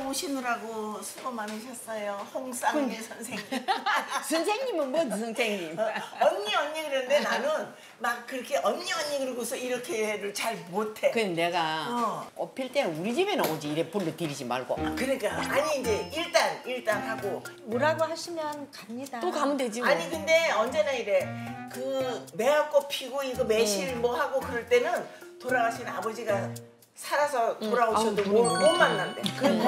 모시느라고 수고 많으셨어요. 홍쌍미 선생님. 선생님은 뭔 선생님? 언니 그러는데 나는 막 그렇게 언니 그러고서 이렇게를 잘 못해. 그럼 내가 꽃필 때는 우리 집에는 오지 이래 불러드리지 말고. 그러니까 아니 이제 일단 하고 뭐라고 하시면 갑니다. 또 가면 되지 뭐. 아니 근데 언제나 이래 그 매화꽃 피고 이거 매실 뭐 하고 그럴 때는 돌아가신 아버지가 살아서 돌아오셔도 못 만난대.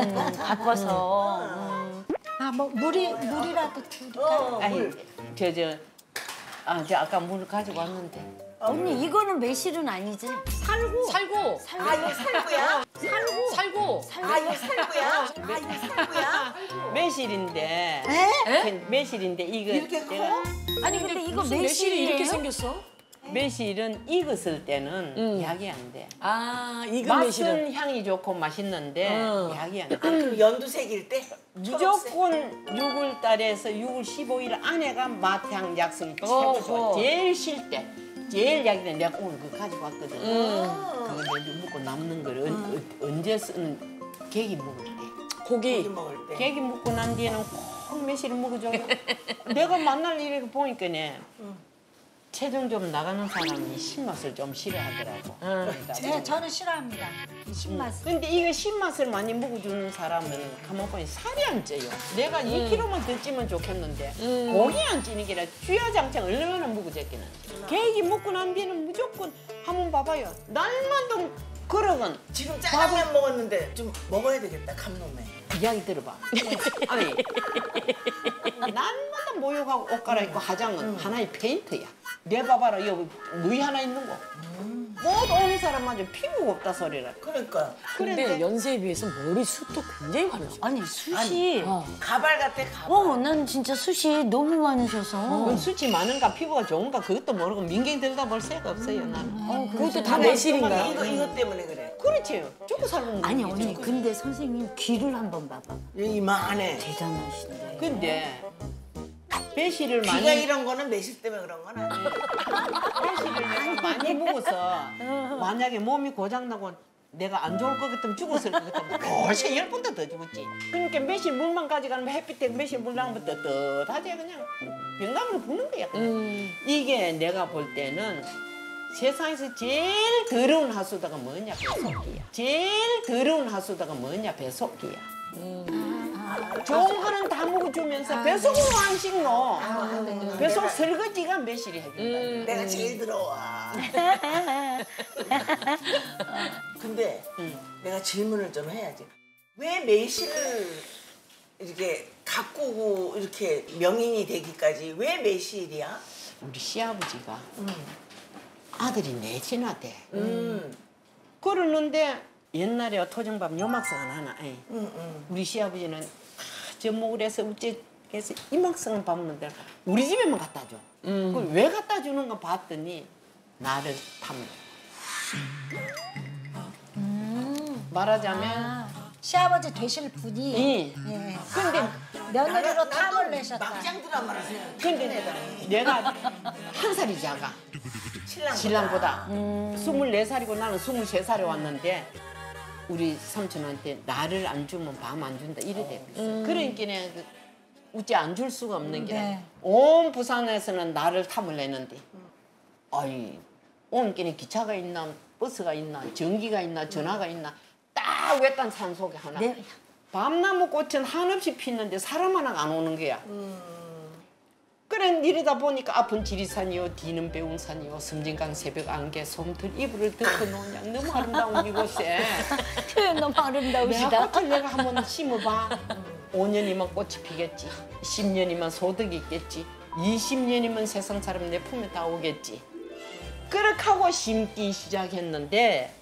바빠서. 뭐 물이라도 줄까? 아니 저 아까 물 가지고 왔는데. 언니 이거는 매실은 아니지? 살고. 이거 살구야? 살고. 이거 살구야? 매실인데. 매실인데 이거 이렇게 커? 아니 근데 이거 매실이 매실이에요? 이렇게 생겼어? 매실은 익었을 때는 약이 안 돼. 아, 익은 매실은. 맛은 향이 좋고 맛있는데 약이 안 돼. 그럼 연두색일 때? 무조건 6월 달에서 6월 15일 안에가 맛향 약속이 최고 좋아. 제일 실 때. 제일 약이 돼. 내가 오늘 그거 가지고 왔거든. 그거 내가 먹고 남는 걸 언제 쓰는 계기 먹을 때. 고기. 먹을 때. 계기 먹고 난 뒤에는 꼭 매실을 먹어줘. 내가 만날 일을 보니까네. 체중 좀 나가는 사람이 신맛을 좀 싫어하더라고. 그러니까 네, 저는 싫어합니다. 신맛을. 근데 이거 신맛을 많이 먹어주는 사람은 가만 보니 살이 안 쪄요. 내가 2kg만 더 찌면 좋겠는데 고기 안 찌는 게 아니라 쥐야장창 얼마나 먹어졌기는. 계기 먹고 난 뒤에는 무조건 한번 봐봐요. 날마다 그러건 지금 짜장면 먹었는데 좀 먹어야 되겠다, 감놈에. 이야기 들어봐. 아니 날마다 모욕하고 옷 갈아입고 화장은 하나의 페인트야. 내 봐봐라 여기 누이 하나 있는 거. 모두 오는 사람마저 피부가 없다 소리라. 그러니까. 근데 연세에 비해서 머리숱도 굉장히 많으셔. 아니 숱이. 가발 같아, 가발. 난 진짜 숱이 너무 많으셔서. 수치 많은가 피부가 좋은가 그것도 모르고 민경이 들다 볼 새가 없어요 나는. 그것도 다 매실인가요? 이것 때문에 그래. 그렇지. 죽고 살고 먹는 아니 거지. 언니 근데 선생님 귀를 한번 봐봐. 이만해. 대단하신데. 근데 배실을 귀가 많이 이런 거는 매실 때문에 그런 건 아니에요. 배실을 내가 많이 먹어서 만약에 몸이 고장나고 내가 안 좋을 것 같으면 죽었을 것 같으면 벌써 10번도 더 죽었지. 그러니까 매실 물만 가져가면 햇빛에 매실 물 나오면 떳떳하지 그냥 병감으로 부는 거야. 이게 내가 볼 때는 세상에서 제일 더러운 하수다가 뭐냐 배속기야. 제일 더러운 하수다가 뭐냐 배속기야. 좋은 거는 다 먹어주면서 배속으로 안 씻노. 배속 설거지가 매실이 해준다. 내가 제일 더러워. 근데 내가 질문을 좀 해야지. 왜 매실을 이렇게 가꾸고 이렇게 명인이 되기까지 왜 매실이야? 우리 시아버지가 아들이 넷이나 돼. 그러는데 옛날에 토종밥 요막상 하나. 우리 시아버지는 젖먹을 해서 우째해서 이막상 밥 먹는데 우리 집에만 갖다 줘. 그걸 왜 갖다 주는가 봤더니 나를 탐내. 말하자면 시아버지 되실 분이. 예. 근데 며느리로 탐을 내셨다. 막장 드라마를 생각해. 근데 내가 한 살이 작아. 신랑보다 24살이고 나는 23살에 왔는데 우리 삼촌한테 나를 안 주면 밤 안 준다 이래 됐어. 그러니까 우째 안 줄 수가 없는 게 온 부산에서는 나를 탐을 내는데 아이 온 길에 기차가 있나 버스가 있나 전기가 있나 전화가 있나 딱 외딴 산 속에 하나 밤나무 꽃은 한없이 피는데 사람 하나가 안 오는 거야. 그래 이러다 보니까 앞은 지리산이요 뒤는 배웅산이요 섬진강 새벽 안개 솜털 이불을 덮어놓은 양 너무 아름다운 이곳에 표현 너무 아름다우시다. 꽃을 내가 한번 심어봐. 5년이면 꽃이 피겠지. 10년이면 소득이 있겠지. 20년이면 세상 사람 내 품에 다 오겠지. 그렇게 하고 심기 시작했는데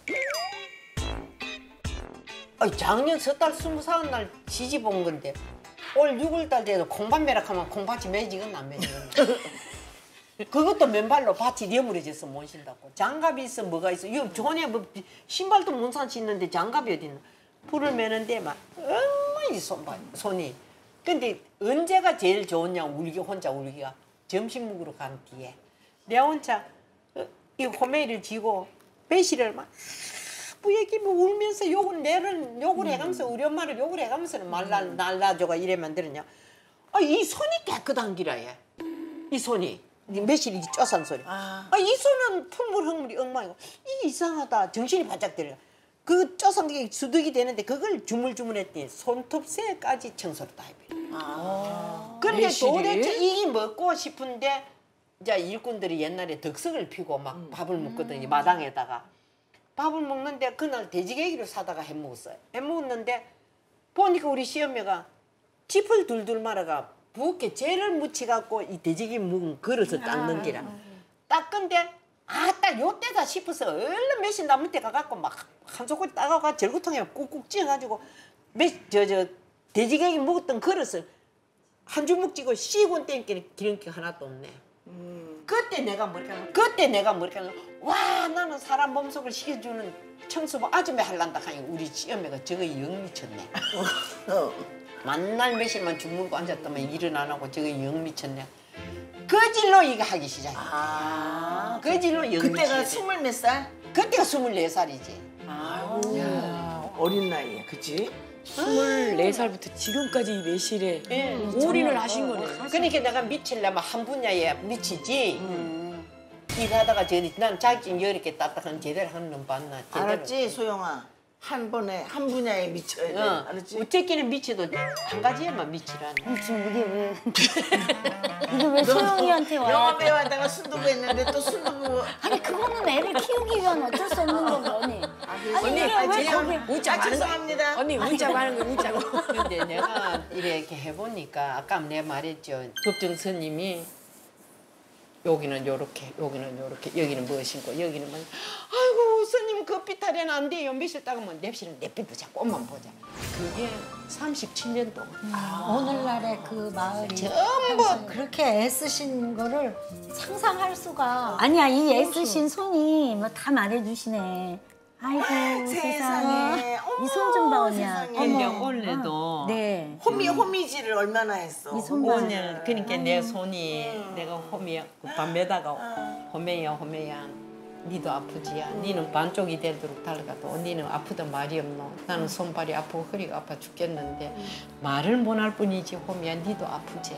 작년 섣달 20살 날 시집 온 건데 올 6월달 돼도 콩밭 매락하면 콩밭이 매지건 안 매지건. 그것도 맨발로 밭이 여물어져서 못 신다고. 장갑이 있어 뭐가 있어. 이거 전에 뭐 신발도 못 산 신는데 장갑이 어디 있나. 불을 매는데 막 얼마나 손이. 근데 언제가 제일 좋으냐 울기 혼자 울기가. 점심 먹으러 간 뒤에. 내가 혼자 이 호메이를 쥐고 배실을 막 뿌얘기 뭐 울면서 욕을 해가면서 우리 엄마를 욕을 해가면서는 날라줘가 이래 만들었냐. 이 손이 깨끗한 기라 얘. 이 손이 매실이 쪼산 소리. 이 손은 풀물 흙물이 엉망이고 이 이상하다. 정신이 바짝 들려. 그 쪼산 게 수득이 되는데 그걸 주물주물했더니 손톱새까지 청소를 다 해버려. 그런데 매실이? 도대체 이게 먹고 싶은데 이제 일꾼들이 옛날에 덕석을 피고 막 밥을 먹거든요. 마당에다가. 밥을 먹는데 그날 돼지개기를 사다가 해먹었어요. 해먹었는데 보니까 우리 시어머니가 짚을 둘둘 말아가 부엌에 재를 묻혀갖고 이 돼지개기 묵은 그릇을 닦는 기라. 닦은데 딱 요때다 싶어서 얼른 매실 나무 때 가갖고 막 한 소쿠리 따가가 절구통에 꾹꾹 찌어가지고 돼지개기 먹었던 그릇을 한 주먹 찌고 씌고 땡기는 기름기가 하나도 없네. 그때 내가 뭐랄까 와 나는 사람 몸속을 식혀주는 청소부 아줌마 할란다 하니 우리 시어머니가 저거 영 미쳤네. 만날 매실만 주물고 앉았다만 일은 안 하고 저거 영 미쳤네. 그 질로 이거 하기 시작했어. 그 질로 영 그때가 미쳤지. 20 몇 살? 그때가 24살이지. 아이고. 어린 나이에, 그치? 24살부터 지금까지 이 매실에 올인을 하신 거네. 그러니까 내가 미치려면 한 분야에 미치지. 일하다가 난 자격증 이렇게 딱딱한 제대로 하는 놈 봤나. 제대로. 알았지, 소영아? 한 번에, 한 분야에 미쳐야 돼. 알았지? 우째끼는 미치도 한 가지에만 미치라네. 지금 이게 왜 소영이한테 와요? 영화 배우 하다가 순두부 했는데 또 순두부. 아니 그거는 애를 키우기 위한 어쩔 수 없는 거고 언니. 언니, 왜 그냥 거기 웃자 많은 거. 죄송합니다. 언니, 웃자 많은 거, 웃자고. 근데 내가 이렇게 해보니까 아까 내가 말했죠. 법정 스님이 여기는 요렇게, 여기는 요렇게, 여기는 무엇이고, 여기는 뭐. 아이고, 스님 그 삐탈에는 안 돼요. 매실 따가면 냅실은 내삐 보자, 꽃만 보자. 그게 37년 동안. 오늘날의 그 마을이 전부 그렇게 애쓰신 거를 상상할 수가. 아니야 이 애쓰신 손이 뭐 다 말해주시네. 아이고 세상에 어머, 이 손 좀 봐 언니야. 세상에. 근데 어머. 원래도 네. 호미질을 얼마나 했어? 이 손 봐. 오늘 그러니까 내 손이 내가 홈이야 밤에다가 홈이야 니도 아프지야 니는 반쪽이 되도록 달가도 니는 아프던 말이 없노 나는 손발이 아프고 허리가 아파 죽겠는데 말을 못 할 뿐이지 홈이야 니도 아프지.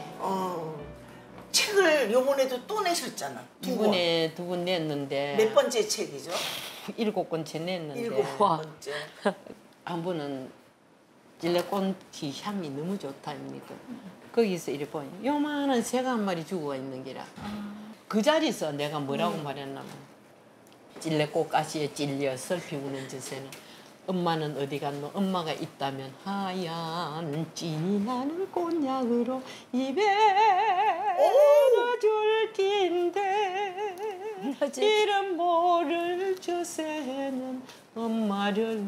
책을 요번에도 또 내셨잖아. 두 분 냈는데 몇 번째 책이죠? 7권째 냈는데 7번째. 한 분은 찔레꽃이 향이 너무 좋다입니까? 거기서 이래 보니 요만한 새가 한 마리 죽어가 있는 게라. 그 자리에서 내가 뭐라고 말했냐면 찔레꽃 가시에 찔려 슬피 우는 짓에는 엄마는 어디 갔노? 엄마가 있다면 하얀 찐이 나는 곤약으로 입에 넣어줄 텐데 이름 모를 저새는 엄마를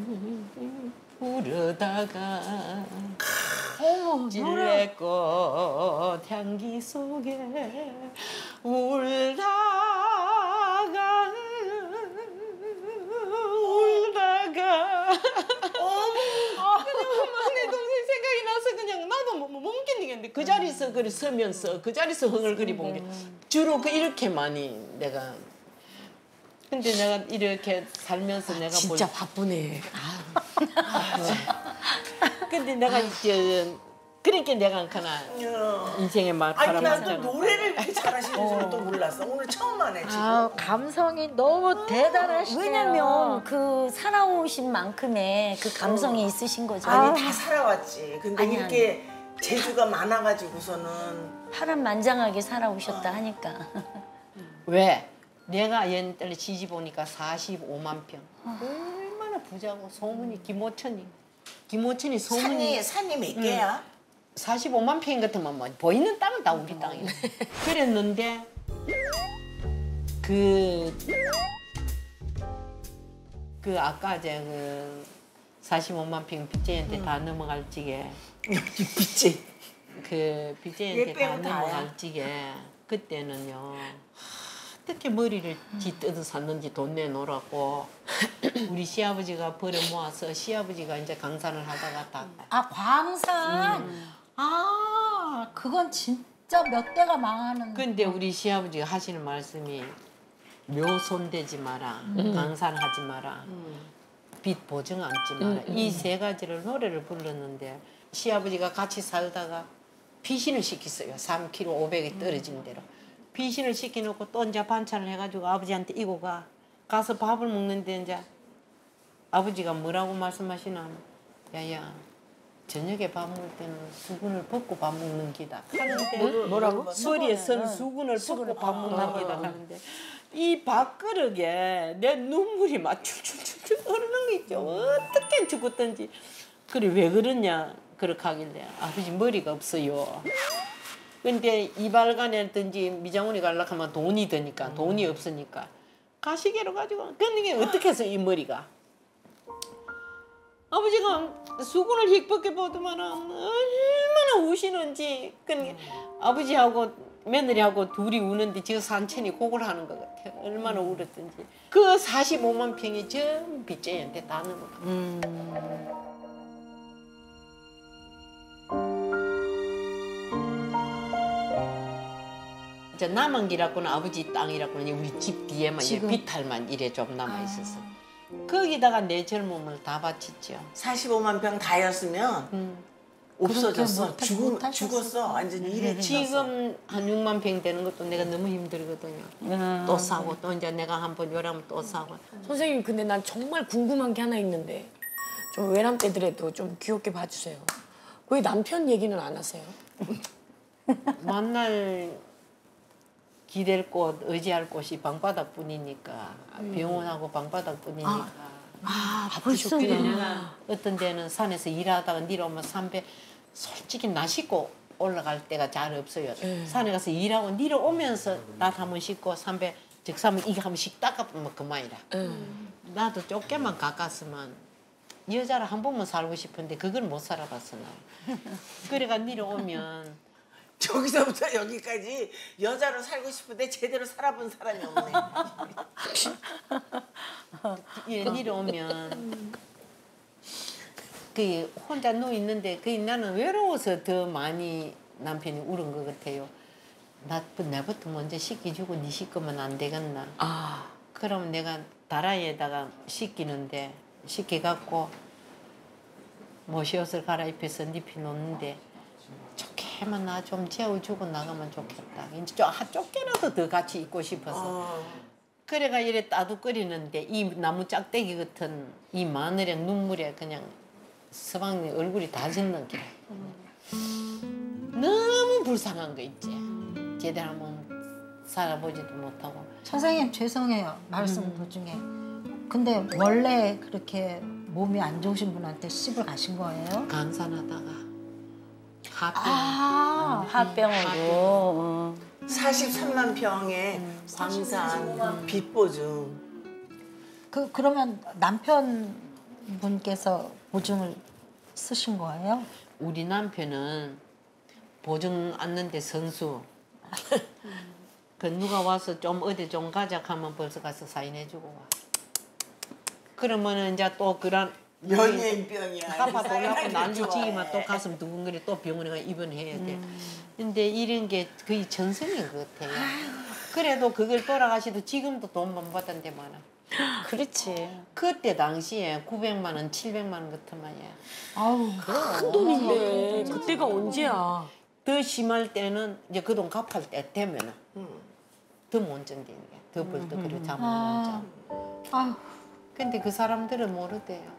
부르다가 찔레꽃 향기 속에 울다가 내 동생 생각이 나서 그냥 나도 못 견디겠는데 그 자리에서 그리 서면서 그 자리에서 흥얼거리 본 게 주로 이렇게 많이 내가 근데 내가 이렇게 살면서 내가 진짜 바쁘네. 근데 내가 이제 그러니까 내가 하나 인생의 아니 말바람 나도 한장 노래를 이렇게 잘하시는 줄은 또 몰랐어. 오늘 처음 하네 지금. 감성이 너무 대단하시네요. 왜냐면 그 살아오신 만큼의 그 감성이 있으신 거죠. 아니 다 살아왔지. 근데 아니, 이렇게 재주가 많아가지고서는 파란만장하게 살아오셨다 하니까. 왜? 내가 옛날에 시집 오니까 45만 평. 얼마나 부자고 소문이 김호천이 소문이 산이 몇 개야? 45만 평 같으면 뭐 보이는 땅은 다 우리 땅이야. 그랬는데 그 아까 그 45만 평 빚쟁이한테 다 넘어갈 적에 빚쟁이. 그 빚쟁이한테 다 넘어갈 적에 그때는요. 어떻게 머리를 지 뜯어 샀는지 돈 내놓으라고 우리 시아버지가 벌어 모아서 시아버지가 이제 강산을 하다가 다 광산. 그건 진짜 몇 대가 망하는. 근데 우리 시아버지가 하시는 말씀이 묘손대지 마라 강산하지 마라 빚 보증 안지 마라. 이 세 가지를 노래를 불렀는데 시아버지가 같이 살다가 피신을 시켰어요. 3kg 500이 떨어진 대로. 피신을 시켜놓고 또 이제 반찬을 해가지고 아버지한테 이고 가서 밥을 먹는데 이제 아버지가 뭐라고 말씀하시나 야야 저녁에 밥 먹을 때는 수건을 벗고 밥 먹는 기다 하는데 뭐라고? 머리에 선 수건을 벗고 밥 먹는 기다 하는데 이 밥그릇에 내 눈물이 막 줄줄줄줄 흐르는 거 있죠. 어떻게 죽었던지. 그래 왜 그러냐 그렇게 하길래 아버지 머리가 없어요. 근데 이발관이든지 미장원에 가려고 하면 돈이 드니까 돈이 없으니까 가시개로 가지고 근데 어떻게 해서 이 머리가 아버지가 수건을 힙밖에 보더만 얼마나 우시는지 그러니까 아버지하고 며느리하고 둘이 우는데 저 산천이 그걸 하는 것 같아. 얼마나 울었던지. 그 45만 평이 전부 빚쟁이한테 다 넘어가. 이제 남은 길하고는 아버지 땅이라고는 우리 집 뒤에만 비탈만 이래 좀 남아 있었어. 거기다가 내 젊음을 다 바쳤죠. 45만 평 다였으면 없어졌어. 죽었어. 완전히 일에 지금 한 6만 평 되는 것도 내가 너무 힘들거든요. 또 사고 또 이제 내가 한번 요라면 또 사고. 선생님 근데 난 정말 궁금한 게 하나 있는데 좀 외람 때더라도 좀 귀엽게 봐주세요. 왜 남편 얘기는 안 하세요? 만날 기댈 곳, 의지할 곳이 방바닥뿐이니까 병원하고 방바닥뿐이니까 벌써 어떤 데는 산에서 일하다가 내려오면 산배 솔직히 나 씻고 올라갈 때가 잘 없어요. 산에 가서 일하고 내려오면서 낫 한번 씻고 산배 즉사면 이거 한번 씩 닦아보면 그만이라. 나도 좁게만 가깝으면 여자를 한 번만 살고 싶은데 그걸 못 살아봤어 나. 그래가 내려오면 저기서부터 여기까지 여자로 살고 싶은데 제대로 살아본 사람이 없네. 내려오면 그 혼자 누워 있는데 그 나는 외로워서 더 많이 남편이 울은 것 같아요. 나부터 먼저 씻기주고 네 씻으면 안 되겠나. 그러면 내가 다라이에다가 씻기는데 씻겨갖고 모시옷을 갈아입혀서 눕혀 놓는데 좋게만 나 좀 재워주고 나가면 좋겠다. 이제 좁게라도 더 같이 있고 싶어서. 그래가 이래 따둑거리는데 이 나무 짝대기 같은 이 마늘에 눈물에 그냥 서방님 얼굴이 다 젖는 게 너무 불쌍한 거 있지. 제대로 한번 살아보지도 못하고. 선생님 죄송해요 말씀 도중에. 근데 원래 그렇게 몸이 안 좋으신 분한테 시집을 가신 거예요? 간산하다가 하병. 화병으로. 43만 평의 광산 빚보증. 그러면 남편분께서 보증을 쓰신 거예요? 우리 남편은 보증 않는데 선수. 그 누가 와서 좀 어디 좀 가자 하면 벌써 가서 사인해주고 와. 그러면은 이제 또 그런 연예인병이야. 갚아 보려고 난리지기만 또 가슴 두근거리 또 병원에 가 입원해야 돼. 근데 이런 게 거의 전생인 것 같아요. 그래도 그걸 돌아가시도 지금도 돈 못 받은 데 많아. 그렇지. 그때 당시에 900만 원, 700만 원 같으면야. 아우 큰 돈인데 그때가 언제야? 더 심할 때는 이제 그 돈 갚을 때 되면은 더 못 견디는 게. 더 벌떡 그래 잠을 못 자. 아우 근데 그 사람들은 모르대요.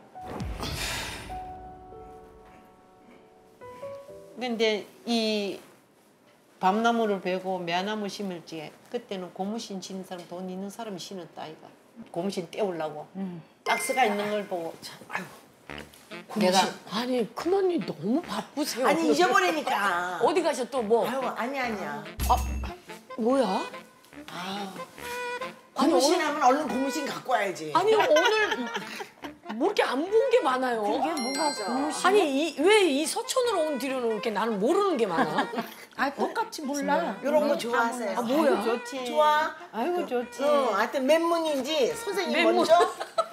근데 이 밤나무를 베고 매나무 심을 적에 그때는 고무신 치는 사람 돈 있는 사람이 신었다 아이가. 고무신 떼우려고. 딱스가 있는 걸 보고 참 아이고. 내가 아니 큰언니 너무 바쁘세요. 아니 잊어버리니까. 어디 가셔 또 뭐? 아유 아니야. 뭐야? 고무신 하면 얼른 고무신 갖고 와야지. 아니 오늘 뭐 이렇게 안 본 게 많아요. 그게 뭐가 고무신? 아니 왜 이 서촌으로 온 뒤로는 이렇게 나는 모르는 게 많아? 아 똑같이 몰라. 이런 거 좋아하세요. 뭐야? 좋지. 좋아. 아이고 좋지. 하여튼 맨문인지 선생님 맨문. 먼저.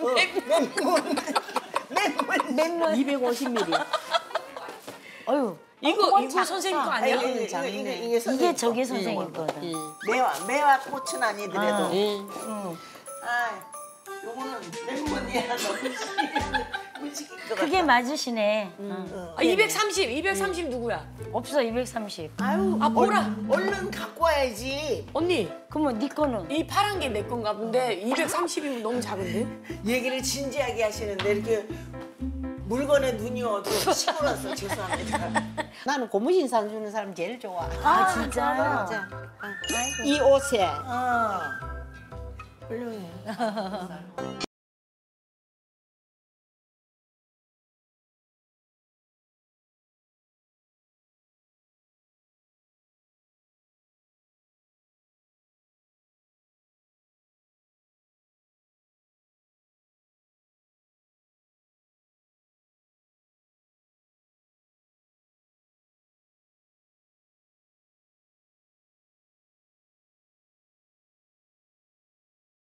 맨문. 250ml. 어유 이거 선생님 거 아니야? 이게 이게 선생님 저기 선생님 거다. 매화 꽃은 아니더라도. 응. 아, 요거 요거는 레몬이야. 너무 시킨 것 같아. 그게 맞으시네. 아, 230 누구야? 없어 230. 아유, 아, 보라. 얼른 갖고 와야지. 언니, 그러면 네 거는? 이 파란 게 내 건가 본데 230이면 너무 작은데? 얘기를 진지하게 하시는데 이렇게 물건에 눈이 어두 시골라서 죄송합니다. 나는 고무신 산 주는 사람 제일 좋아. 아 진짜요? 진짜. 이 옷에 어. 훌륭해.